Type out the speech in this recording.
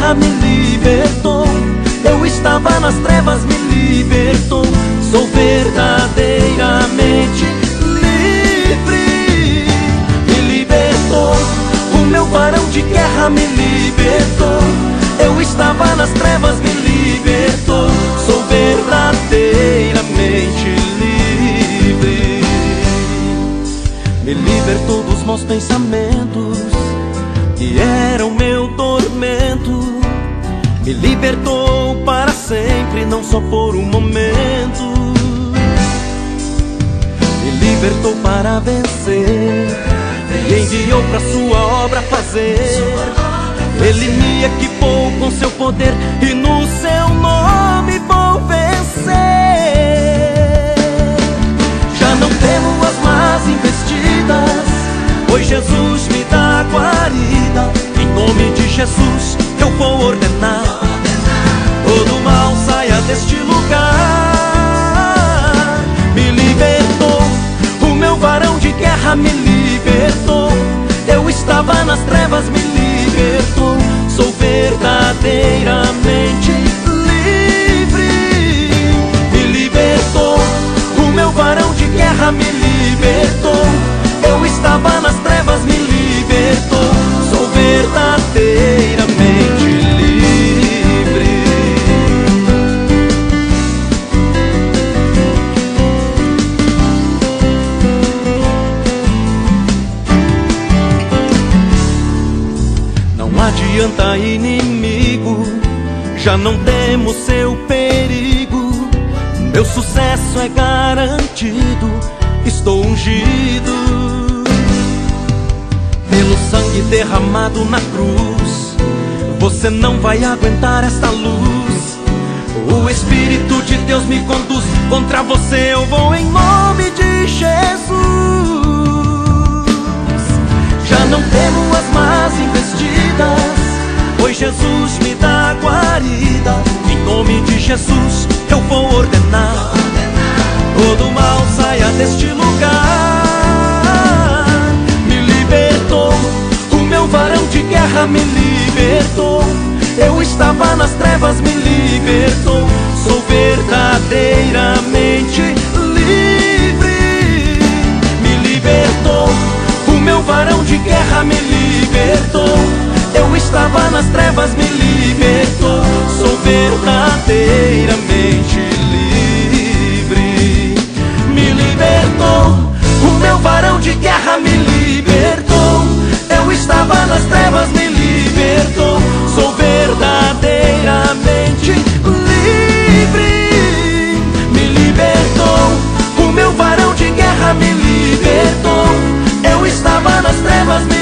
guerra me libertou. Eu estava nas trevas, me libertou. Sou verdadeiramente livre. Me libertou. O meu varão de guerra me libertou. Eu estava nas trevas, me libertou. Sou verdadeiramente livre. Me libertou dos maus pensamentos que eram meu tormento. Me libertou para sempre, não só por um momento. Me libertou para vencer. Me enviou para sua obra fazer. Ele me equipou com seu poder e no seu nome vou vencer. Já não temo as más investidas, pois Jesus me dá guarida. Em nome de Jesus eu vou ordenar: todo mal saia deste lugar. Me libertou, o meu varão de guerra me libertou. Eu estava nas trevas, me libertou. Sou verdadeiramente livre. Me libertou, o meu varão de guerra me libertou. Eu estava nas trevas, me libertou. Sou verdadeiramente livre. Não adianta, inimigo, já não temo seu perigo. Meu sucesso é garantido, estou ungido pelo sangue derramado na cruz. Você não vai aguentar esta luz. O Espírito de Deus me conduz. Contra você eu vou em nome de Jesus. Já não temo as más investidas, pois Jesus me dá guarida. Em nome de Jesus eu vou ordenar: todo mal saia deste lugar. Me libertou, o meu varão de guerra me libertou. Eu estava nas trevas, me libertou. Sou verdadeiramente livre. Me libertou, o meu varão de guerra me libertou. Eu estava nas trevas, me libertou. Sou verdadeiramente livre. Me libertou, o meu varão de guerra me libertou. Eu estava nas trevas, me libertou. Sou verdadeiramente livre. Me libertou, o meu varão de guerra me libertou. Eu estava nas trevas, me